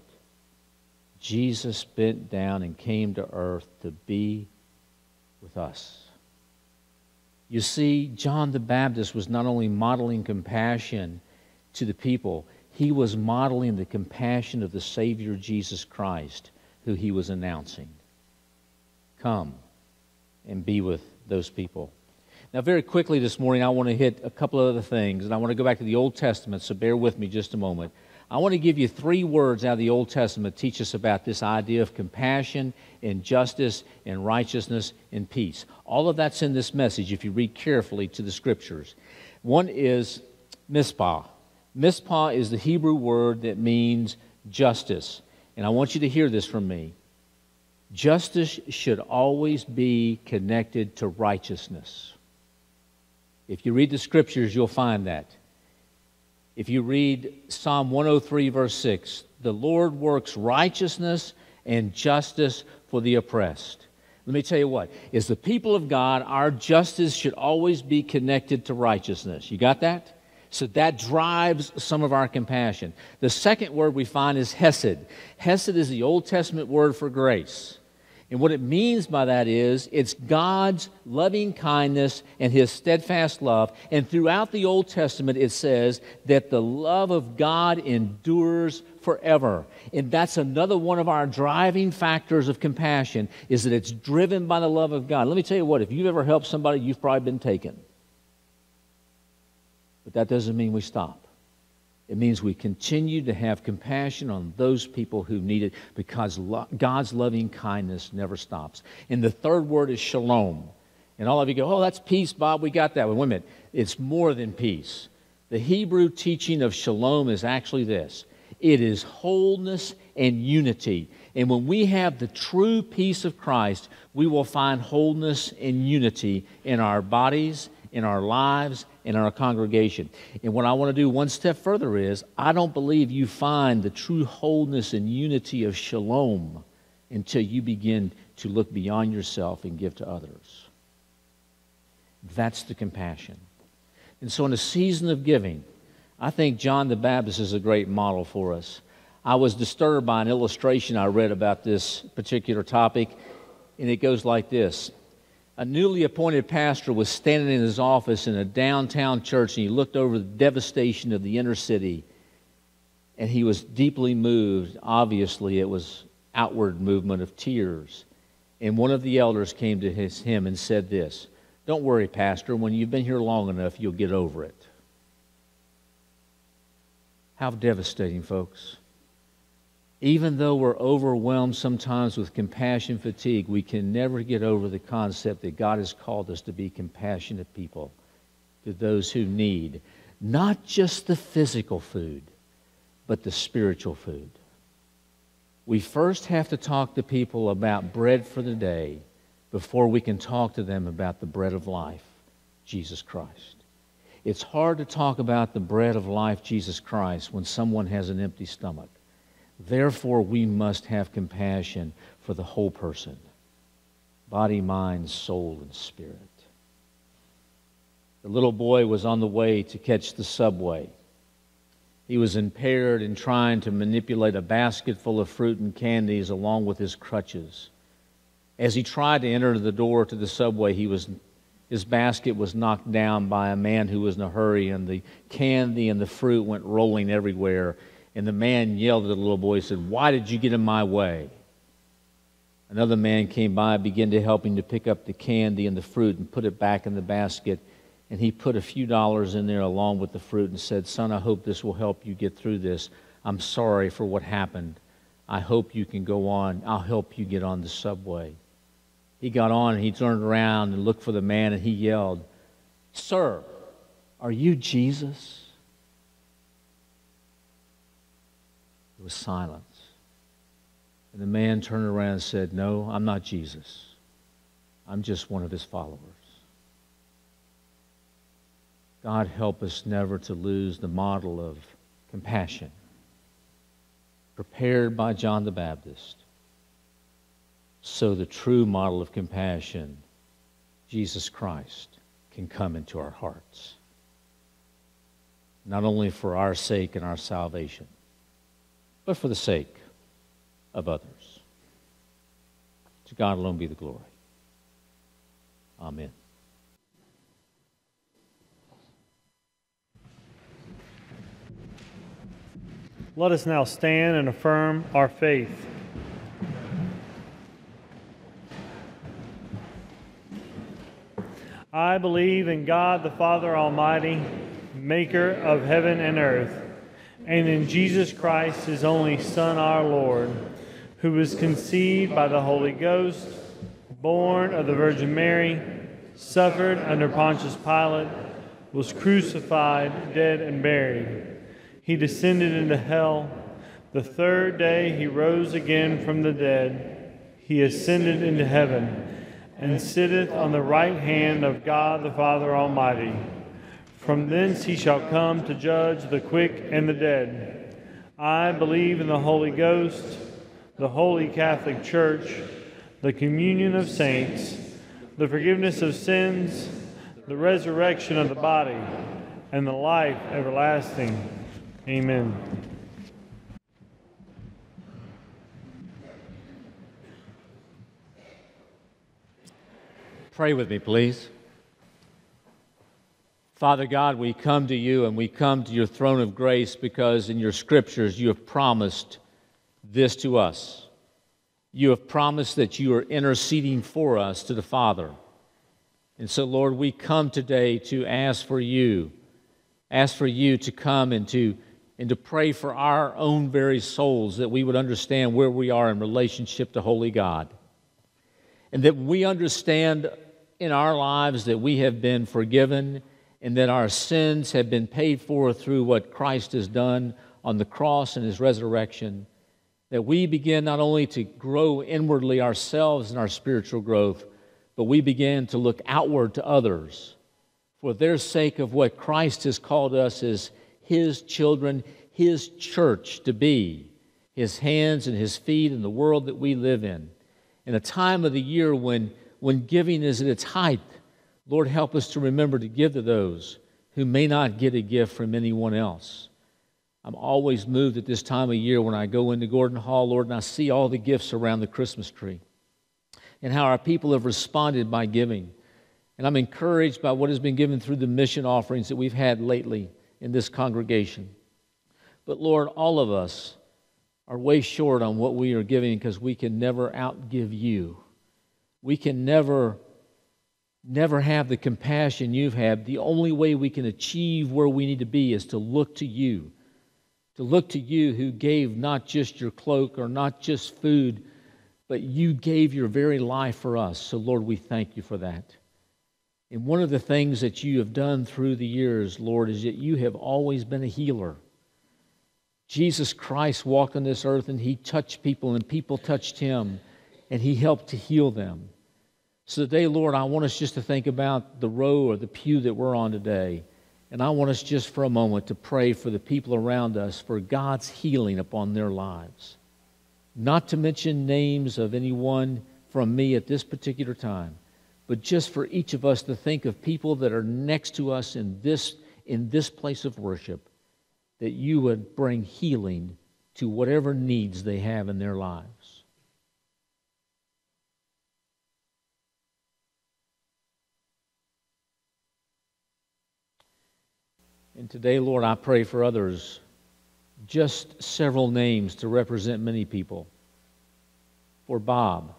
Jesus bent down and came to earth to be with us. You see, John the Baptist was not only modeling compassion to the people, he was modeling the compassion of the Savior Jesus Christ, who he was announcing. Come and be with those people. Now, very quickly this morning, I want to hit a couple of other things, and I want to go back to the Old Testament, so bear with me just a moment. I want to give you 3 words out of the Old Testament that teach us about this idea of compassion and justice and righteousness and peace. All of that's in this message if you read carefully to the Scriptures. One is mispah. Mispah is the Hebrew word that means justice. And I want you to hear this from me. Justice should always be connected to righteousness. If you read the Scriptures, you'll find that. If you read Psalm 103, verse 6, the Lord works righteousness and justice for the oppressed. Let me tell you what, as the people of God, our justice should always be connected to righteousness. You got that? So that drives some of our compassion. The second word we find is hesed. Hesed is the Old Testament word for grace. And what it means by that is it's God's loving kindness and His steadfast love. And throughout the Old Testament it says that the love of God endures forever. And that's another one of our driving factors of compassion, is that it's driven by the love of God. Let me tell you what, if you've ever helped somebody, you've probably been taken. But that doesn't mean we stop. It means we continue to have compassion on those people who need it, because God's loving kindness never stops. And the third word is shalom. And all of you go, oh, that's peace, Bob. We got that one. Wait a minute. It's more than peace. The Hebrew teaching of shalom is actually this. It is wholeness and unity. And when we have the true peace of Christ, we will find wholeness and unity in our bodies, in our lives, in our congregation. And what I want to do one step further is, I don't believe you find the true wholeness and unity of shalom until you begin to look beyond yourself and give to others. That's the compassion. And so in a season of giving, I think John the Baptist is a great model for us. I was disturbed by an illustration I read about this particular topic, and it goes like this. A newly appointed pastor was standing in his office in a downtown church, and he looked over the devastation of the inner city, and he was deeply moved. Obviously, it was outward movement of tears. And one of the elders came to him and said this, "Don't worry, Pastor, when you've been here long enough, you'll get over it." How devastating, folks. Even though we're overwhelmed sometimes with compassion fatigue, we can never get over the concept that God has called us to be compassionate people. to those who need not just the physical food, but the spiritual food. We first have to talk to people about bread for the day before we can talk to them about the bread of life, Jesus Christ. It's hard to talk about the bread of life, Jesus Christ, when someone has an empty stomach. Therefore, we must have compassion for the whole person, body, mind, soul, and spirit. The little boy was on the way to catch the subway. He was impaired in trying to manipulate a basket full of fruit and candies along with his crutches. As he tried to enter the door to the subway, his basket was knocked down by a man who was in a hurry, and the candy and the fruit went rolling everywhere. And the man yelled at the little boy and said, "Why did you get in my way?" Another man came by, began to help him to pick up the candy and the fruit and put it back in the basket. And he put a few dollars in there along with the fruit and said, "Son, I hope this will help you get through this. I'm sorry for what happened. I hope you can go on. I'll help you get on the subway." He got on and he turned around and looked for the man and he yelled, "Sir, are you Jesus?" There was silence. And the man turned around and said, "No, I'm not Jesus. I'm just one of his followers." God help us never to lose the model of compassion prepared by John the Baptist, so the true model of compassion, Jesus Christ, can come into our hearts. Not only for our sake and our salvation, but for the sake of others. To God alone be the glory. Amen. Let us now stand and affirm our faith. I believe in God the Father Almighty, maker of heaven and earth, and in Jesus Christ, his only Son, our Lord, who was conceived by the Holy Ghost, born of the Virgin Mary, suffered under Pontius Pilate, was crucified, dead, and buried. He descended into hell. The third day he rose again from the dead. He ascended into heaven and sitteth on the right hand of God the Father Almighty. From thence he shall come to judge the quick and the dead. I believe in the Holy Ghost, the Holy Catholic Church, the communion of saints, the forgiveness of sins, the resurrection of the body, and the life everlasting. Amen. Pray with me, please. Father God, we come to you and we come to your throne of grace because in your scriptures you have promised this to us. You have promised that you are interceding for us to the Father. And so, Lord, we come today to ask for you to come and to pray for our own very souls, that we would understand where we are in relationship to Holy God. And that we understand in our lives that we have been forgiven and that our sins have been paid for through what Christ has done on the cross and his resurrection. That we begin not only to grow inwardly ourselves in our spiritual growth, but we begin to look outward to others for their sake of what Christ has called us as his children, his church to be, his hands and his feet in the world that we live in a time of the year when giving is at its height. Lord, help us to remember to give to those who may not get a gift from anyone else. I'm always moved at this time of year when I go into Gordon Hall, Lord, and I see all the gifts around the Christmas tree and how our people have responded by giving. And I'm encouraged by what has been given through the mission offerings that we've had lately in this congregation. But Lord, all of us are way short on what we are giving because we can never outgive you. We can never have the compassion you've had. The only way we can achieve where we need to be is to look to you who gave not just your cloak or not just food, but you gave your very life for us. So Lord, we thank you for that. And one of the things that you have done through the years, Lord, is that you have always been a healer. Jesus Christ walked on this earth and he touched people and people touched him and he helped to heal them. So today, Lord, I want us just to think about the row or the pew that we're on today. And I want us just for a moment to pray for the people around us for God's healing upon their lives. Not to mention names of anyone from me at this particular time, but just for each of us to think of people that are next to us in this place of worship, that you would bring healing to whatever needs they have in their lives. And today, Lord, I pray for others, just several names to represent many people. For Bob,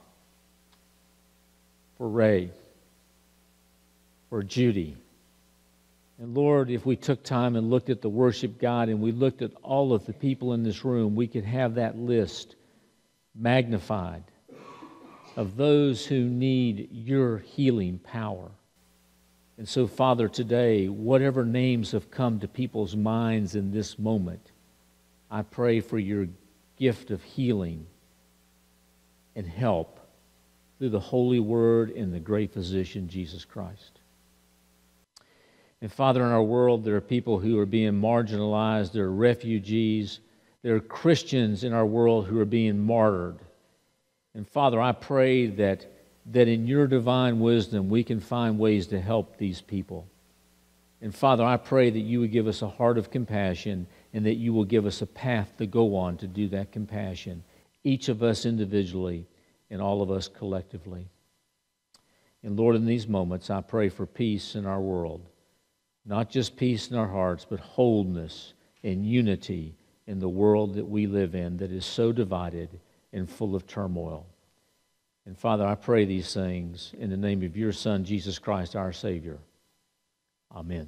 for Ray, for Judy. And Lord, if we took time and looked at the worship guide and we looked at all of the people in this room, we could have that list magnified of those who need your healing power. And so, Father, today, whatever names have come to people's minds in this moment, I pray for your gift of healing and help through the Holy Word and the great physician, Jesus Christ. And Father, in our world, there are people who are being marginalized. There are refugees. There are Christians in our world who are being martyred. And Father, I pray that in your divine wisdom we can find ways to help these people. And Father, I pray that you would give us a heart of compassion and that you will give us a path to go on to do that compassion, each of us individually and all of us collectively. And Lord, in these moments, I pray for peace in our world. Not just peace in our hearts, but wholeness and unity in the world that we live in that is so divided and full of turmoil. And Father, I pray these things in the name of your Son, Jesus Christ, our Savior. Amen.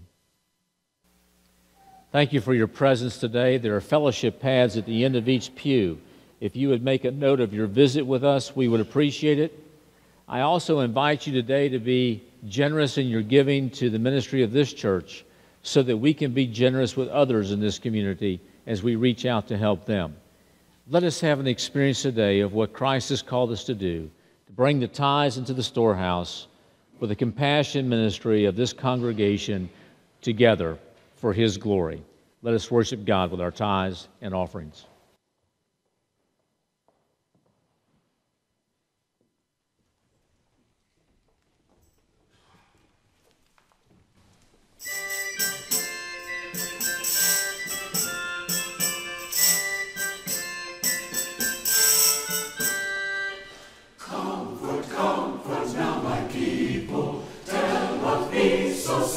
Thank you for your presence today. There are fellowship pads at the end of each pew. If you would make a note of your visit with us, we would appreciate it. I also invite you today to be generous in your giving to the ministry of this church so that we can be generous with others in this community as we reach out to help them. Let us have an experience today of what Christ has called us to do, to bring the tithes into the storehouse for the compassion ministry of this congregation together for His glory. Let us worship God with our tithes and offerings.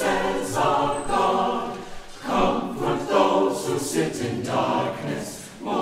Sit in darkness.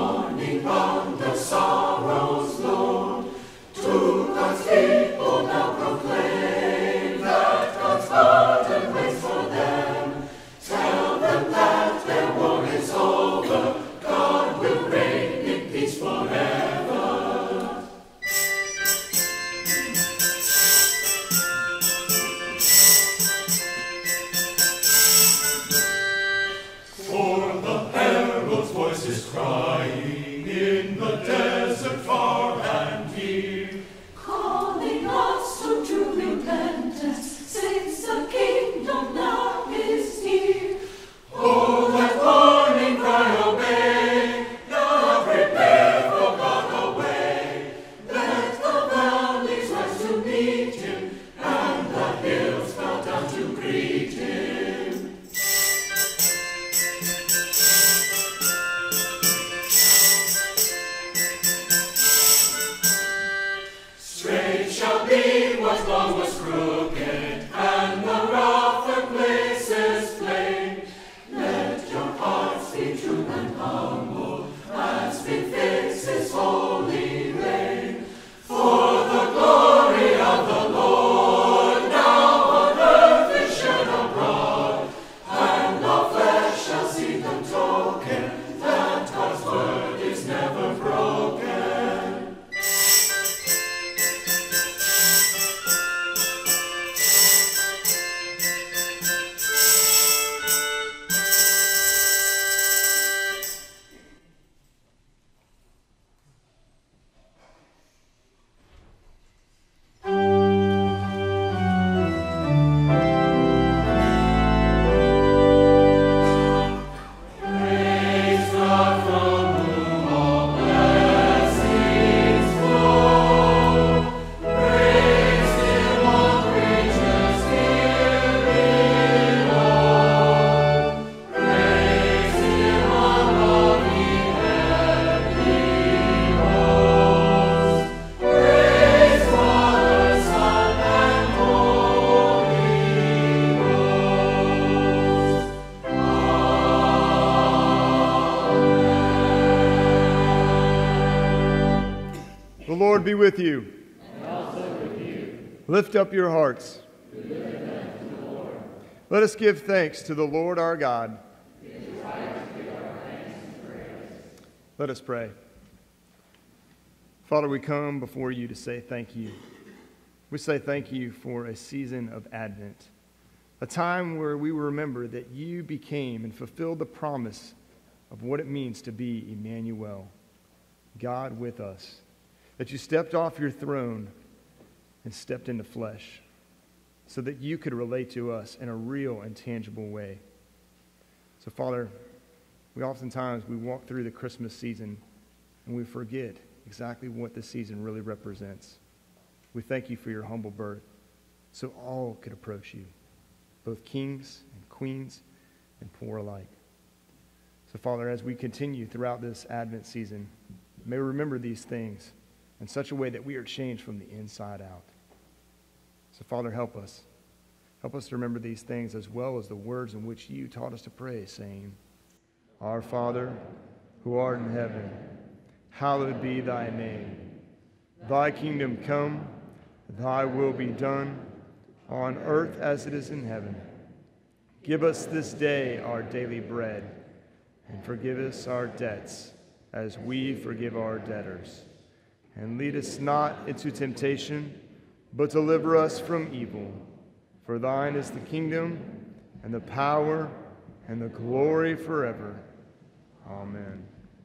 Lord be with you. And also with you. Lift up your hearts. We lift them to the Lord. Let us give thanks to the Lord our God. It is right to give our thanks and praise. Let us pray. Father, we come before you to say thank you. We say thank you for a season of Advent, a time where we remember that you became and fulfilled the promise of what it means to be Emmanuel, God with us, that you stepped off your throne and stepped into flesh so that you could relate to us in a real and tangible way. So, Father, we oftentimes walk through the Christmas season and we forget exactly what the season really represents. We thank you for your humble birth so all could approach you, both kings and queens and poor alike. So, Father, as we continue throughout this Advent season, may we remember these things in such a way that we are changed from the inside out. So, Father, help us. Help us to remember these things as well as the words in which you taught us to pray, saying, Our Father, who art in heaven, hallowed be thy name. Thy kingdom come, thy will be done, on earth as it is in heaven. Give us this day our daily bread, and forgive us our debts, as we forgive our debtors. And lead us not into temptation, but deliver us from evil. For thine is the kingdom, and the power, and the glory forever. Amen.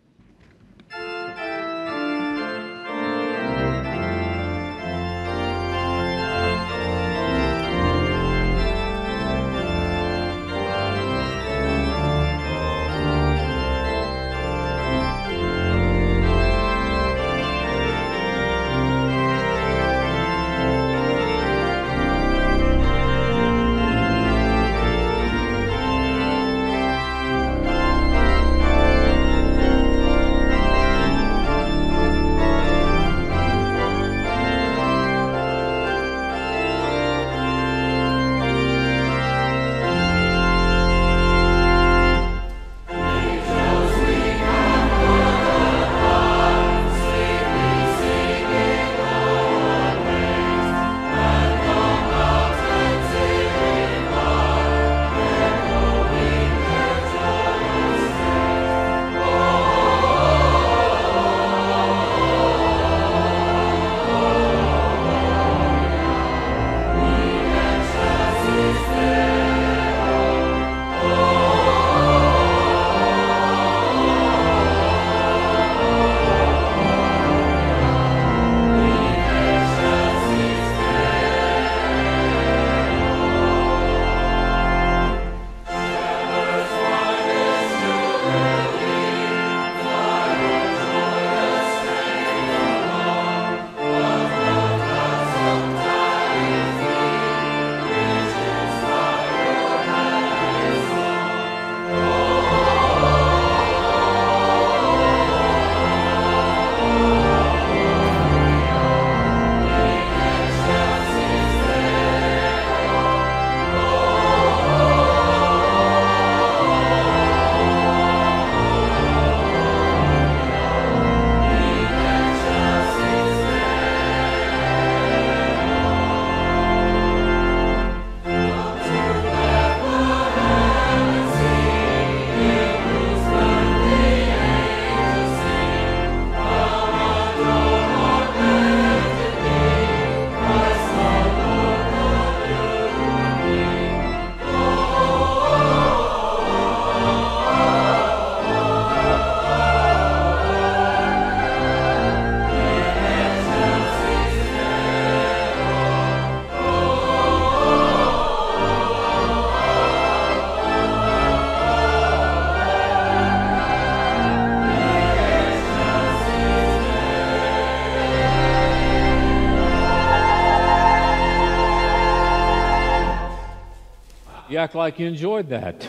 You act like you enjoyed that.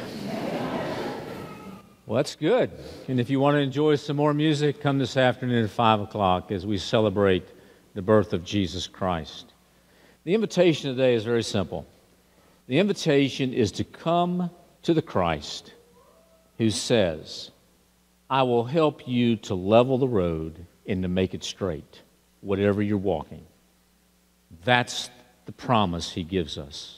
Well, that's good. And if you want to enjoy some more music, come this afternoon at 5 o'clock as we celebrate the birth of Jesus Christ. The invitation today is very simple. The invitation is to come to the Christ who says, I will help you to level the road and to make it straight. whatever you're walking. That's the promise he gives us.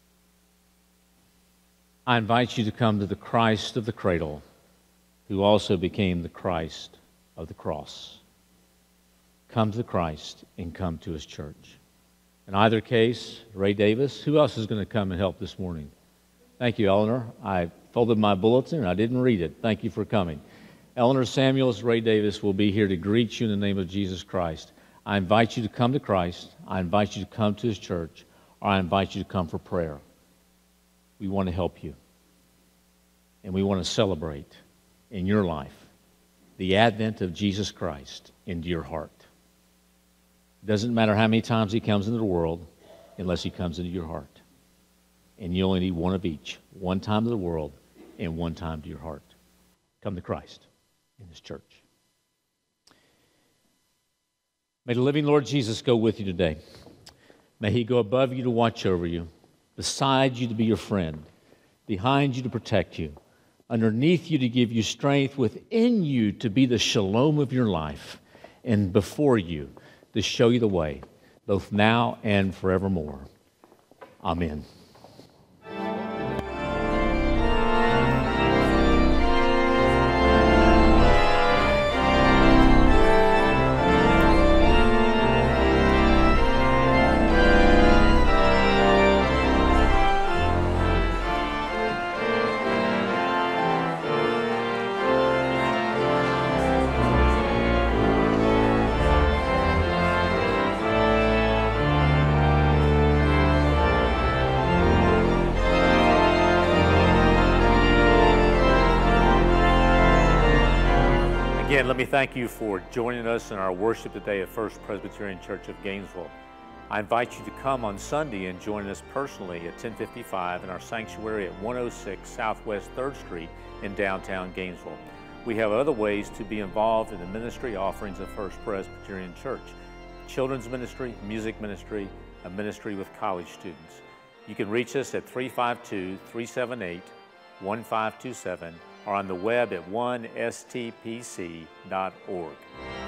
I invite you to come to the Christ of the cradle, who also became the Christ of the cross. Come to the Christ and come to his church. In either case, Ray Davis, who else is going to come and help this morning? Thank you, Eleanor. I folded my bulletin and I didn't read it. Thank you for coming. Eleanor Samuels, Ray Davis will be here to greet you in the name of Jesus Christ. I invite you to come to Christ. I invite you to come to his church, or I invite you to come for prayer. We want to help you. And we want to celebrate in your life the advent of Jesus Christ into your heart. It doesn't matter how many times he comes into the world unless he comes into your heart. And you only need one of each, one time to the world and one time to your heart. Come to Christ in his church. May the living Lord Jesus go with you today. May he go above you to watch over you, beside you to be your friend, behind you to protect you, underneath you to give you strength, within you to be the shalom of your life, and before you to show you the way, both now and forevermore. Amen. Again, let me thank you for joining us in our worship today at First Presbyterian Church of Gainesville. I invite you to come on Sunday and join us personally at 1055 in our sanctuary at 106 Southwest 3rd Street in downtown Gainesville. We have other ways to be involved in the ministry offerings of First Presbyterian Church: children's ministry, music ministry, a ministry with college students. You can reach us at 352-378-1527 or on the web at 1stpc.org.